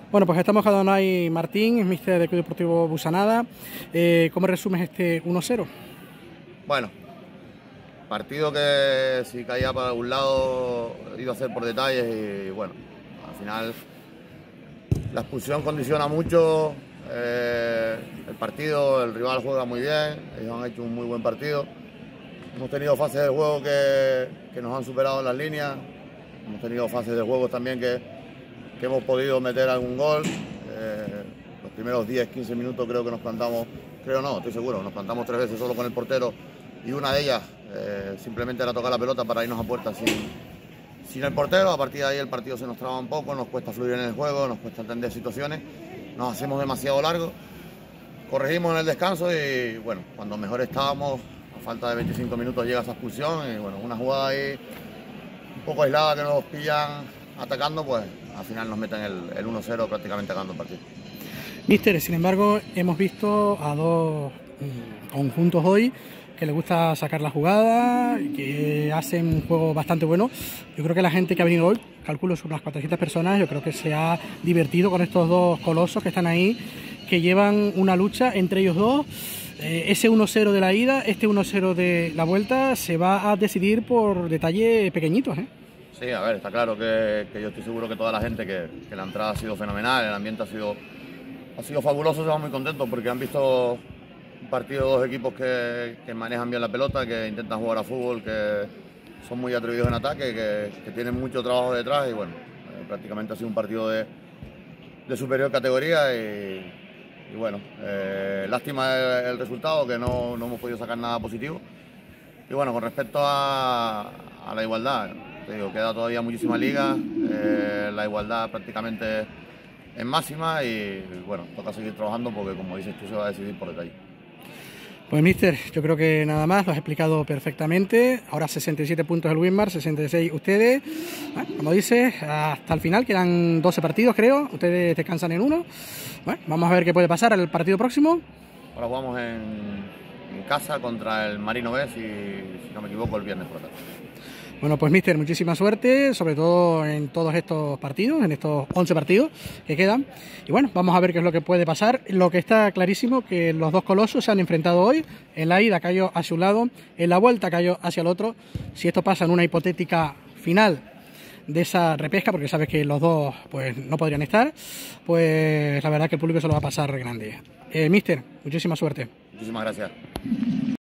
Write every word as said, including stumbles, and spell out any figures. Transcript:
Bueno, pues estamos con Adonai Martín, míster del Club Deportivo Busanada. Eh, ¿Cómo resumes este uno cero? Bueno, partido que si caía para algún lado iba a ser por detalles y bueno, al final la expulsión condiciona mucho eh, el partido, el rival juega muy bien, ellos han hecho un muy buen partido. Hemos tenido fases de juego que, que nos han superado en las líneas, hemos tenido fases de juego también que, que hemos podido meter algún gol. Eh, los primeros diez quince minutos creo que nos plantamos, creo no, estoy seguro, nos plantamos tres veces solo con el portero y una de ellas eh, simplemente era tocar la pelota para irnos a puerta sin, sin el portero. A partir de ahí el partido se nos traba un poco, nos cuesta fluir en el juego, nos cuesta entender situaciones, nos hacemos demasiado largo, corregimos en el descanso y bueno, cuando mejor estábamos, a falta de veinticinco minutos llega esa expulsión y bueno, una jugada ahí un poco aislada que nos pillan atacando, pues al final nos meten el, el uno cero prácticamente ganando el partido. Míster, sin embargo, hemos visto a dos conjuntos hoy que les gusta sacar la jugada, que hacen un juego bastante bueno. Yo creo que la gente que ha venido hoy, calculo son unas cuatrocientas personas, yo creo que se ha divertido con estos dos colosos que están ahí, que llevan una lucha entre ellos dos. Eh, ese uno cero de la ida, este uno cero de la vuelta, se va a decidir por detalles pequeñitos, ¿eh? Sí, a ver, está claro que, que yo estoy seguro que toda la gente, que, que la entrada ha sido fenomenal, el ambiente ha sido, ha sido fabuloso, estamos muy contentos porque han visto un partido de dos equipos que, que manejan bien la pelota, que intentan jugar a fútbol, que son muy atrevidos en ataque, que, que tienen mucho trabajo detrás y bueno, eh, prácticamente ha sido un partido de, de superior categoría y, y bueno, eh, lástima el, el resultado, que no, no hemos podido sacar nada positivo. Y bueno, con respecto a, a la igualdad, te digo, queda todavía muchísima liga, eh, la igualdad prácticamente es máxima y bueno, toca seguir trabajando porque como dices tú se va a decidir por detalle. Pues míster, yo creo que nada más, lo has explicado perfectamente. Ahora sesenta y siete puntos el Winmar, sesenta y seis ustedes. Bueno, como dices, hasta el final quedan doce partidos creo, ustedes descansan en uno. Bueno, vamos a ver qué puede pasar el partido próximo. Ahora jugamos en, en casa contra el Marino B, si, si no me equivoco, el viernes por la tarde. Bueno, pues míster, muchísima suerte, sobre todo en todos estos partidos, en estos once partidos que quedan. Y bueno, vamos a ver qué es lo que puede pasar. Lo que está clarísimo que los dos colosos se han enfrentado hoy. En la ida cayó hacia un lado, en la vuelta cayó hacia el otro. Si esto pasa en una hipotética final de esa repesca, porque sabes que los dos pues no podrían estar, pues la verdad que el público se lo va a pasar grande. Eh, míster, muchísima suerte. Muchísimas gracias.